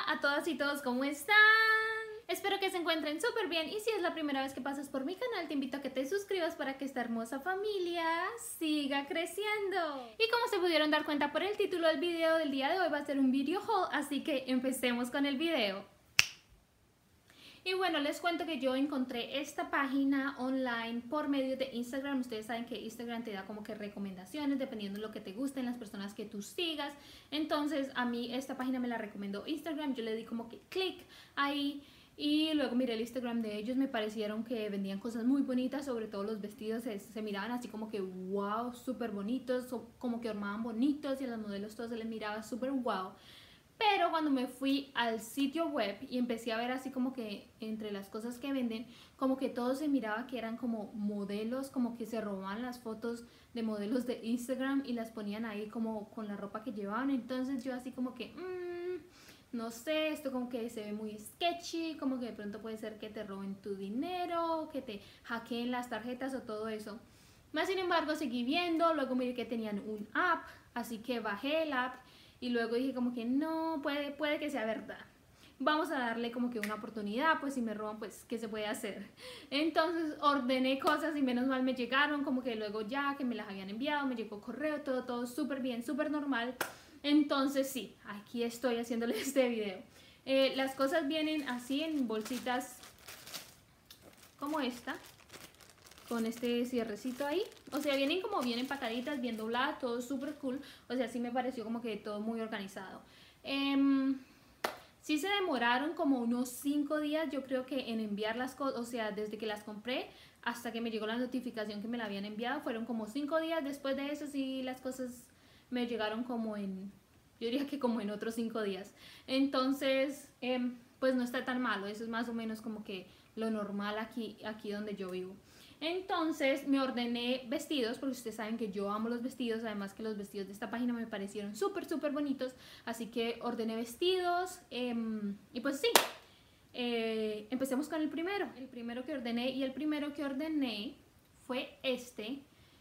a todas y todos, ¿cómo están? Espero que se encuentren súper bien y si es la primera vez que pasas por mi canal te invito a que te suscribas para que esta hermosa familia siga creciendo. Y como se pudieron dar cuenta por el título del video del día de hoy va a ser un video haul, así que empecemos con el video. Y bueno, les cuento que yo encontré esta página online por medio de Instagram. Ustedes saben que Instagram te da como que recomendaciones dependiendo de lo que te gusten, las personas que tú sigas. Entonces a mí esta página me la recomendó Instagram, yo le di como que clic ahí y luego miré el Instagram de ellos. Me parecieron que vendían cosas muy bonitas, sobre todo los vestidos se miraban así como que wow, súper bonitos, como que armaban bonitos y a los modelos todos se les miraba súper wow. Pero cuando me fui al sitio web y empecé a ver así como que entre las cosas que venden, como que todo se miraba que eran como modelos, como que se robaban las fotos de modelos de Instagram y las ponían ahí como con la ropa que llevaban. Entonces yo así como que, no sé, esto como que se ve muy sketchy, como que de pronto puede ser que te roben tu dinero, que te hackeen las tarjetas o todo eso. Más sin embargo seguí viendo, luego miré que tenían un app, así que bajé el app. Y luego dije como que no, puede que sea verdad. Vamos a darle como que una oportunidad, pues si me roban, pues ¿qué se puede hacer? Entonces ordené cosas y menos mal me llegaron, como que luego ya que me las habían enviado, me llegó correo, todo súper bien, súper normal. Entonces sí, aquí estoy haciéndoles este video. Las cosas vienen así en bolsitas como esta, con este cierrecito ahí, o sea, vienen como bien empacaditas, bien dobladas, todo súper cool, o sea, sí me pareció como que todo muy organizado. Sí se demoraron como unos 5 días, yo creo que en enviar las cosas, o sea, desde que las compré hasta que me llegó la notificación que me la habían enviado, fueron como 5 días, después de eso sí las cosas me llegaron como en, yo diría que como en otros 5 días, entonces, pues no está tan malo, eso es más o menos como que lo normal aquí donde yo vivo. Entonces me ordené vestidos, porque ustedes saben que yo amo los vestidos, además que los vestidos de esta página me parecieron súper bonitos, así que ordené vestidos y pues sí, empecemos con el primero que ordené, y el primero que ordené fue este.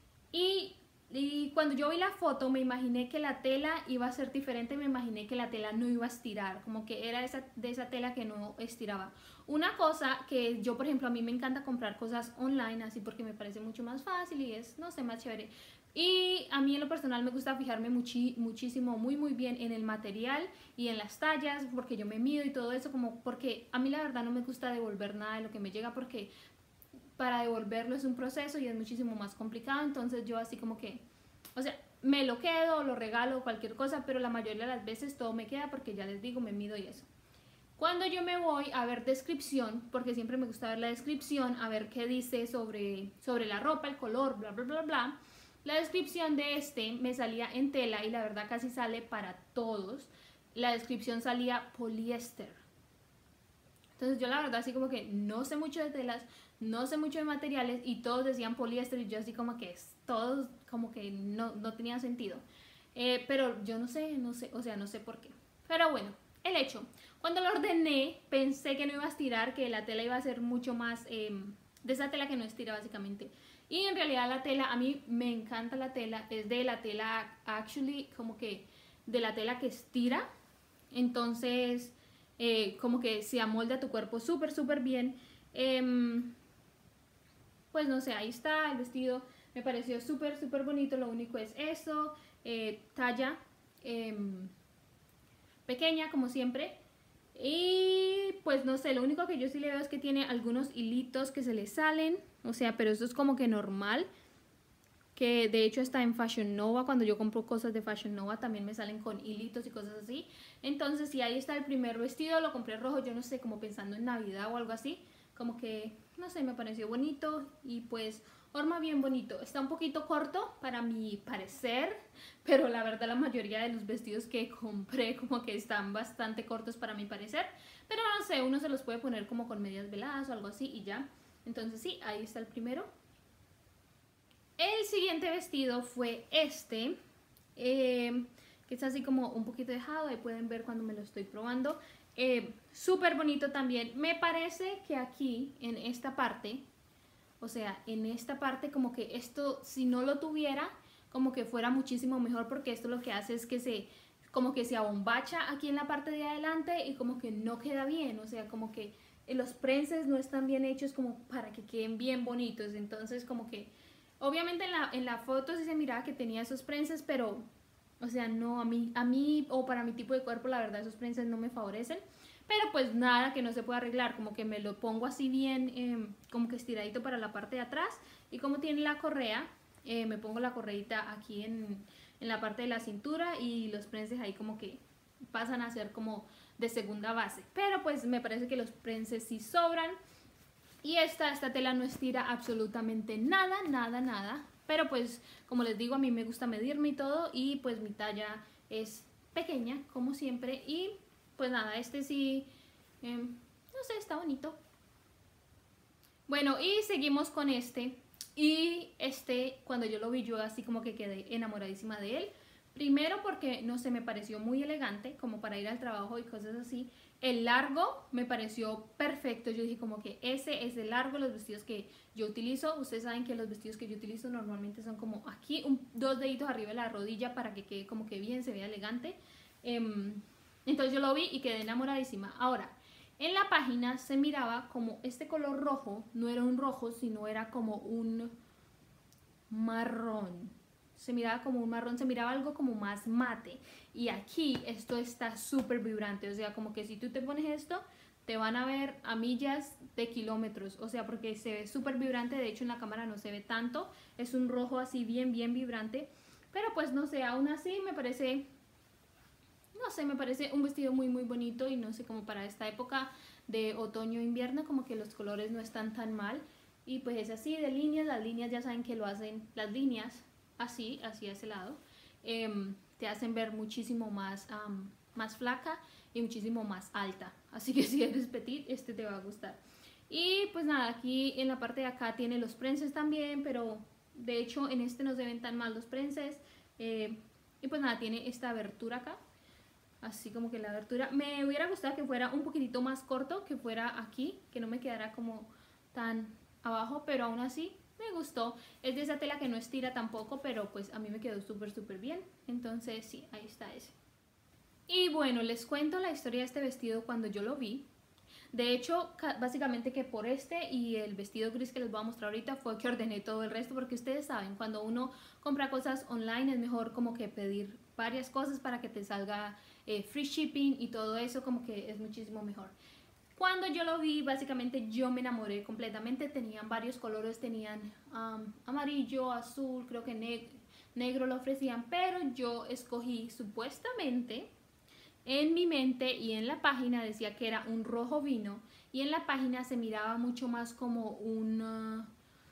Y cuando yo vi la foto me imaginé que la tela iba a ser diferente, me imaginé que la tela no iba a estirar, como que era de esa tela que no estiraba. Una cosa que yo, por ejemplo, a mí me encanta comprar cosas online así porque me parece mucho más fácil y es, no sé, más chévere. Y a mí en lo personal me gusta fijarme muchísimo, muy bien en el material y en las tallas, porque yo me mido y todo eso, como porque a mí la verdad no me gusta devolver nada de lo que me llega, porque para devolverlo es un proceso y es muchísimo más complicado. Entonces yo así como que, o sea, me lo quedo, lo regalo, cualquier cosa, pero la mayoría de las veces todo me queda porque ya les digo, me mido y eso. Cuando yo me voy a ver descripción, porque siempre me gusta ver la descripción, a ver qué dice sobre la ropa, el color, bla bla bla bla, la descripción de este me salía en tela y la verdad casi sale para todos. La descripción salía poliéster. Entonces yo la verdad así como que no sé mucho de telas, no sé mucho de materiales y todos decían poliéster y yo así como que todos como que no tenía sentido. Pero yo no sé, o sea, no sé por qué. Pero bueno, el hecho, cuando lo ordené pensé que no iba a estirar, que la tela iba a ser mucho más de esa tela que no estira básicamente. Y en realidad la tela, a mí me encanta la tela, es de la tela actually, como que de la tela que estira. Entonces como que se amolda a tu cuerpo súper bien. Pues no sé, ahí está el vestido, me pareció súper bonito. Lo único es eso, talla pequeña como siempre. Y pues no sé, lo único que yo sí le veo es que tiene algunos hilitos que se le salen, o sea, pero eso es como que normal, que de hecho está en Fashion Nova. Cuando yo compro cosas de Fashion Nova también me salen con hilitos y cosas así. Entonces sí, ahí está el primer vestido, lo compré rojo, yo no sé, como pensando en Navidad o algo así, como que, no sé, me pareció bonito y pues forma bien bonito. Está un poquito corto para mi parecer, pero la verdad la mayoría de los vestidos que compré como que están bastante cortos para mi parecer, pero no sé, uno se los puede poner como con medias veladas o algo así y ya. Entonces sí, ahí está el primero. El siguiente vestido fue este, que está así como un poquito dejado, ahí pueden ver cuando me lo estoy probando. Súper bonito también. Me parece que aquí, en esta parte, o sea, en esta parte como que esto, si no lo tuviera, como que fuera muchísimo mejor, porque esto lo que hace es que como que se abombacha aquí en la parte de adelante y como que no queda bien, o sea, como que los prenses no están bien hechos como para que queden bien bonitos, entonces como que obviamente en la foto sí se miraba que tenía esos prenses, pero o sea, no, a mí o para mi tipo de cuerpo la verdad esos prenses no me favorecen, pero pues nada que no se pueda arreglar, como que me lo pongo así bien, como que estiradito para la parte de atrás y como tiene la correa, me pongo la correita aquí en la parte de la cintura y los prenses ahí como que pasan a ser como de segunda base, pero pues me parece que los prenses sí sobran y esta tela no estira absolutamente nada, nada, nada, pero pues como les digo a mí me gusta medirme y todo y pues mi talla es pequeña como siempre y pues nada, este sí, no sé, está bonito. Bueno, y seguimos con este. Y este, cuando yo lo vi, yo así como que quedé enamoradísima de él. Primero porque, no sé, me pareció muy elegante, como para ir al trabajo y cosas así. El largo me pareció perfecto. Yo dije como que ese es el largo de los vestidos que yo utilizo. Ustedes saben que los vestidos que yo utilizo normalmente son como aquí, dos deditos arriba de la rodilla para que quede como que bien, se vea elegante. Entonces yo lo vi y quedé enamoradísima. Ahora, en la página se miraba como este color rojo, no era un rojo, sino era como un marrón. Se miraba como un marrón, se miraba algo como más mate. Y aquí esto está súper vibrante, o sea, como que si tú te pones esto, te van a ver a millas de kilómetros, o sea, porque se ve súper vibrante, de hecho en la cámara no se ve tanto, es un rojo así bien, bien vibrante, pero pues no sé, aún así me parece, no sé, me parece un vestido muy muy bonito y no sé, como para esta época de otoño-invierno como que los colores no están tan mal y pues es así de líneas, las líneas ya saben que lo hacen, las líneas así, así a ese lado, te hacen ver muchísimo más, más flaca y muchísimo más alta, así que si eres petit este te va a gustar. Y pues nada, aquí en la parte de acá tiene los prenses también, pero de hecho en este no se ven tan mal los prenses, y pues nada, tiene esta abertura acá, así como que la abertura, me hubiera gustado que fuera un poquitito más corto, que fuera aquí, que no me quedara como tan abajo, pero aún así me gustó. Es de esa tela que no estira tampoco, pero pues a mí me quedó súper súper bien, entonces sí, ahí está ese. Y bueno, les cuento la historia de este vestido cuando yo lo vi. De hecho, básicamente que por este y el vestido gris que les voy a mostrar ahorita fue que ordené todo el resto, porque ustedes saben, cuando uno compra cosas online es mejor como que pedir varias cosas para que te salga free shipping y todo eso, como que es muchísimo mejor. Cuando yo lo vi, básicamente yo me enamoré completamente, tenían varios colores, tenían amarillo, azul, creo que negro lo ofrecían, pero yo escogí supuestamente en mi mente y en la página decía que era un rojo vino y en la página se miraba mucho más como un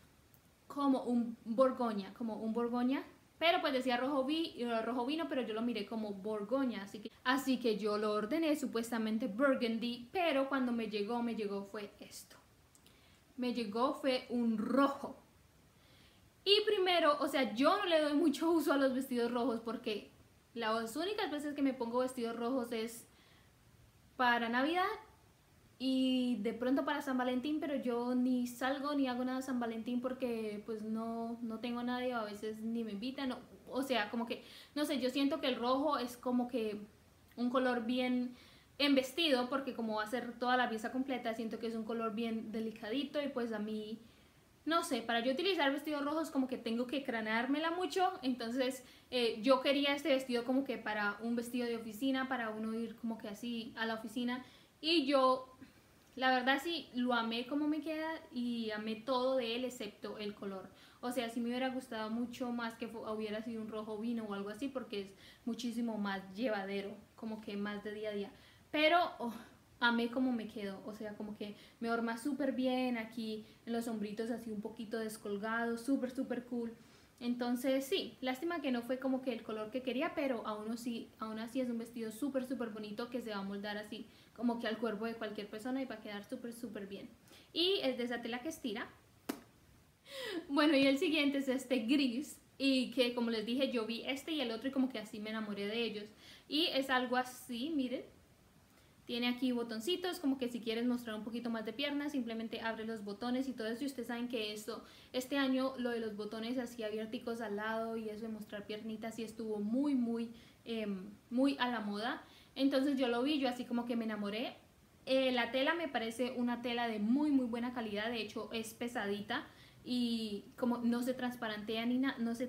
borgoña, pero pues decía rojo vino, pero yo lo miré como borgoña, así que yo lo ordené supuestamente burgundy, pero cuando me llegó fue esto. Me llegó fue un rojo. Y primero, o sea, yo no le doy mucho uso a los vestidos rojos porque las únicas veces que me pongo vestidos rojos es para Navidad y de pronto para San Valentín, pero yo ni salgo ni hago nada San Valentín porque pues no tengo nadie, a veces ni me invitan, o sea, como que, no sé, yo siento que el rojo es como que un color bien en vestido, porque como va a ser toda la pieza completa, siento que es un color bien delicadito y pues a mí, no sé, para yo utilizar vestidos rojos como que tengo que craneármela mucho, entonces yo quería este vestido como que para un vestido de oficina, para uno ir como que así a la oficina y yo la verdad sí, lo amé como me queda y amé todo de él excepto el color. O sea, sí me hubiera gustado mucho más que hubiera sido un rojo vino o algo así porque es muchísimo más llevadero, como que más de día a día. Pero amé como me quedó, o sea, como que me horma súper bien aquí en los hombritos así un poquito descolgado, súper súper cool. Entonces sí, lástima que no fue como que el color que quería, pero aún así es un vestido súper súper bonito que se va a moldar así como que al cuerpo de cualquier persona y va a quedar súper súper bien. Y es de esa tela que estira. Bueno, y el siguiente es este gris y que como les dije yo vi este y el otro y como que así me enamoré de ellos. Y es algo así, miren. Tiene aquí botoncitos, como que si quieres mostrar un poquito más de piernas, simplemente abre los botones y todo eso. Y ustedes saben que este año lo de los botones así abierticos al lado y eso de mostrar piernitas y estuvo muy a la moda. Entonces yo lo vi, yo así como que me enamoré. La tela me parece una tela de muy buena calidad, de hecho es pesadita y como no se transparentea ni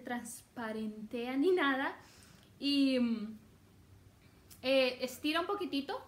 nada y estira un poquitico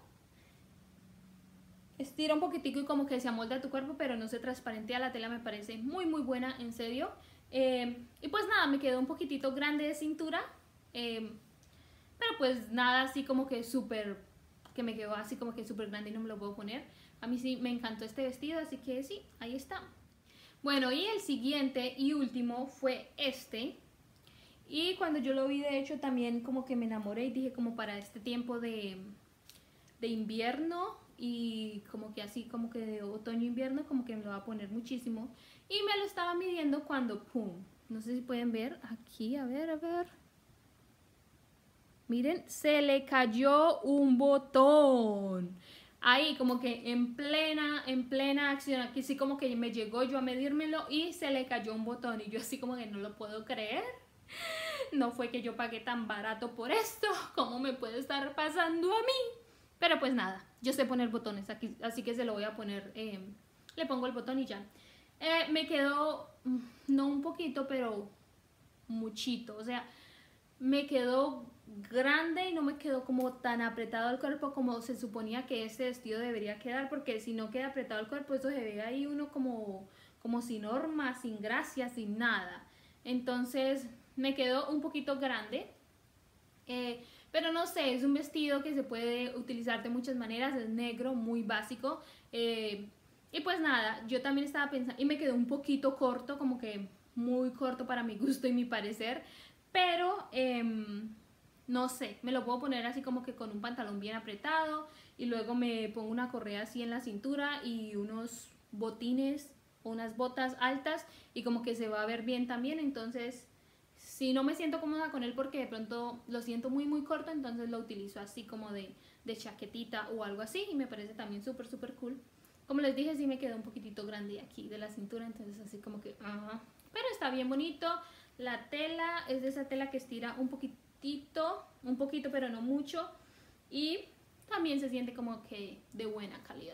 y como que se amolda a tu cuerpo, pero no se transparentea. La tela me parece muy buena, en serio. Y pues nada, me quedó un poquitito grande de cintura, pero pues nada así como que que me quedó así como que súper grande y no me lo puedo poner. A mí sí me encantó este vestido, así que sí, ahí está. Bueno, y el siguiente y último fue este. Y cuando yo lo vi, de hecho, también como que me enamoré y dije como para este tiempo de invierno y como que así como que de otoño-invierno, como que me lo va a poner muchísimo. Y me lo estaba midiendo cuando, ¡pum! No sé si pueden ver aquí, a ver. Miren, se le cayó un botón. Ahí como que en plena acción, aquí sí como que me llegó yo a medírmelo y se le cayó un botón. Y yo así como que no lo puedo creer. No fue que yo pagué tan barato por esto. ¿Cómo me puede estar pasando a mí? Pero pues nada, yo sé poner botones aquí, así que se lo voy a poner. Le pongo el botón y ya. Me quedó, no un poquito, pero muchito. O sea, me quedó grande y no me quedó como tan apretado el cuerpo como se suponía que este vestido debería quedar, porque si no queda apretado el cuerpo, eso se ve ahí uno como sin horma, sin gracia, sin nada. Entonces me quedó un poquito grande, pero no sé, es un vestido que se puede utilizar de muchas maneras, es negro, muy básico, y pues nada, yo también estaba pensando, y me quedó un poquito corto, como que muy corto para mi gusto y mi parecer, pero no sé, me lo puedo poner así como que con un pantalón bien apretado y luego me pongo una correa así en la cintura y unos botines o unas botas altas y como que se va a ver bien también. Entonces, si no me siento cómoda con él porque de pronto lo siento muy corto, entonces lo utilizo así como de chaquetita o algo así y me parece también súper cool. Como les dije, sí me quedó un poquitito grande aquí de la cintura, entonces así como que... pero está bien bonito. La tela es de esa tela que estira un poquito pero no mucho, y también se siente como que de buena calidad.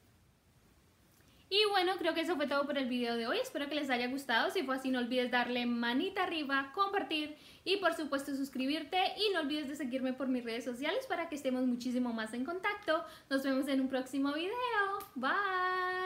Y bueno, creo que eso fue todo por el video de hoy, espero que les haya gustado. Si fue así, no olvides darle manita arriba, compartir y por supuesto suscribirte, y no olvides de seguirme por mis redes sociales para que estemos muchísimo más en contacto. Nos vemos en un próximo video, bye.